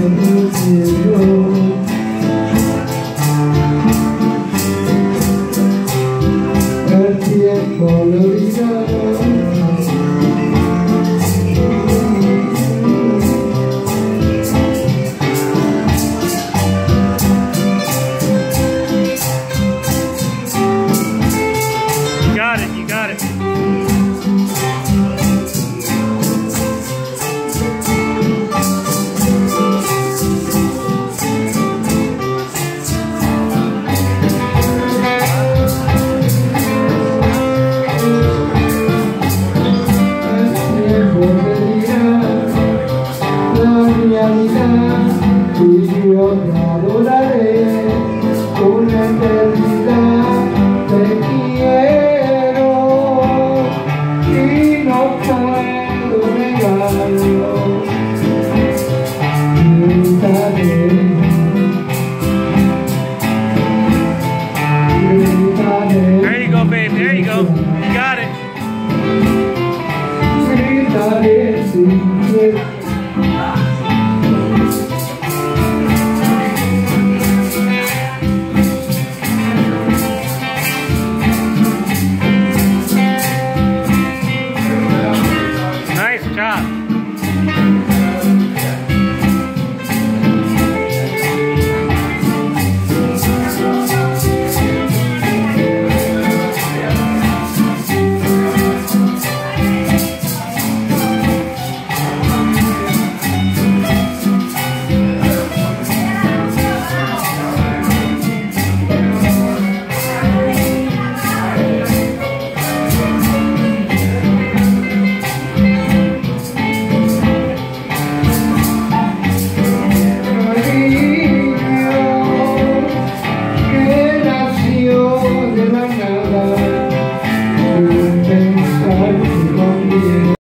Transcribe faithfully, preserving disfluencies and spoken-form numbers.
El tiempo lo dirá. Got it, you got it. Y yo te adoraré una eternidad, te quiero y no puedo negarlo. Gritaré, gritaré. There you go, babe, there you go. You got it. Gritaré sin miedo. Nice job.